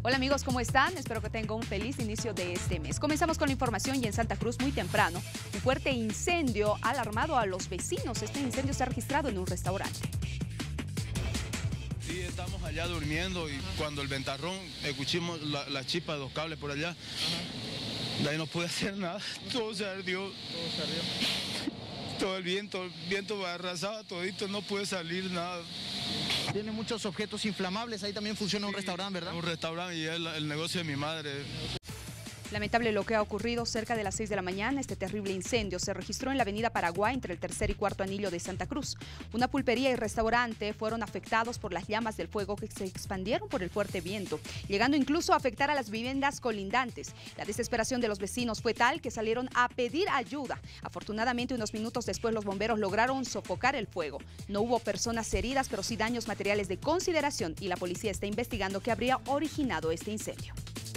Hola amigos, ¿cómo están? Espero que tengan un feliz inicio de este mes. Comenzamos con la información y en Santa Cruz muy temprano, un fuerte incendio ha alarmado a los vecinos. Este incendio se ha registrado en un restaurante. Sí, estamos allá durmiendo y cuando el ventarrón escuchamos la chispa de los cables por allá, de ahí no pude hacer nada, todo se ardió. Todo el viento arrasaba todito, no pude salir nada. Tiene muchos objetos inflamables, ahí también funciona un restaurante, ¿verdad? Un restaurante y es el negocio de mi madre. Lamentable lo que ha ocurrido cerca de las 6 de la mañana. Este terrible incendio se registró en la avenida Paraguay entre el tercer y cuarto anillo de Santa Cruz. Una pulpería y restaurante fueron afectados por las llamas del fuego que se expandieron por el fuerte viento, llegando incluso a afectar a las viviendas colindantes. La desesperación de los vecinos fue tal que salieron a pedir ayuda. Afortunadamente, unos minutos después los bomberos lograron sofocar el fuego. No hubo personas heridas, pero sí daños materiales de consideración y la policía está investigando qué habría originado este incendio.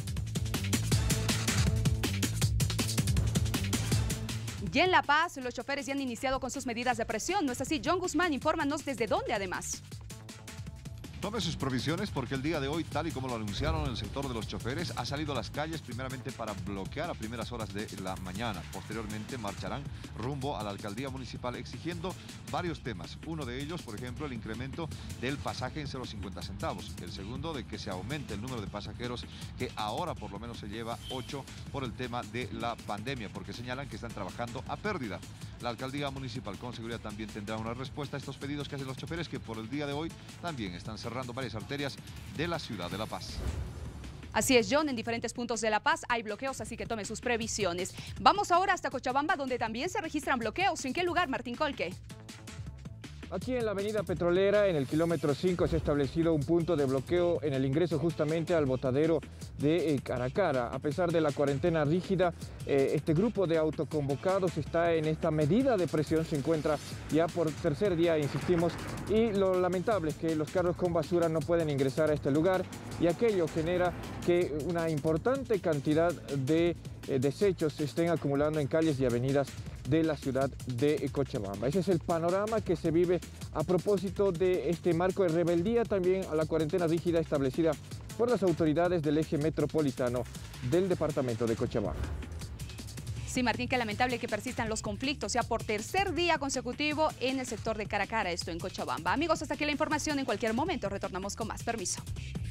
Y en La Paz, los choferes ya han iniciado con sus medidas de presión. ¿No es así? John Guzmán, infórmanos desde dónde además. Tome sus provisiones porque el día de hoy, tal y como lo anunciaron el sector de los choferes, ha salido a las calles primeramente para bloquear a primeras horas de la mañana. Posteriormente marcharán rumbo a la alcaldía municipal exigiendo varios temas. Uno de ellos, por ejemplo, el incremento del pasaje en 0,50 centavos. El segundo, de que se aumente el número de pasajeros, que ahora por lo menos se lleva 8 por el tema de la pandemia, porque señalan que están trabajando a pérdida. La alcaldía municipal con seguridad también tendrá una respuesta a estos pedidos que hacen los choferes, que por el día de hoy también están cerrando varias arterias de la ciudad de La Paz. Así es, John, en diferentes puntos de La Paz hay bloqueos, así que tome sus previsiones. Vamos ahora hasta Cochabamba, donde también se registran bloqueos. ¿En qué lugar, Martín Colque? Aquí en la avenida Petrolera, en el kilómetro 5, se ha establecido un punto de bloqueo en el ingreso justamente al botadero de Caracara. A pesar de la cuarentena rígida, este grupo de autoconvocados está en esta medida de presión, se encuentra ya por tercer día, insistimos, y lo lamentable es que los carros con basura no pueden ingresar a este lugar y aquello genera que una importante cantidad de desechos se estén acumulando en calles y avenidas de la ciudad de Cochabamba. Ese es el panorama que se vive a propósito de este marco de rebeldía también a la cuarentena rígida establecida por las autoridades del eje metropolitano del departamento de Cochabamba. Sí, Martín, qué lamentable que persistan los conflictos ya por tercer día consecutivo en el sector de Caracara, esto en Cochabamba. Amigos, hasta aquí la información. En cualquier momento retornamos con más. Permiso.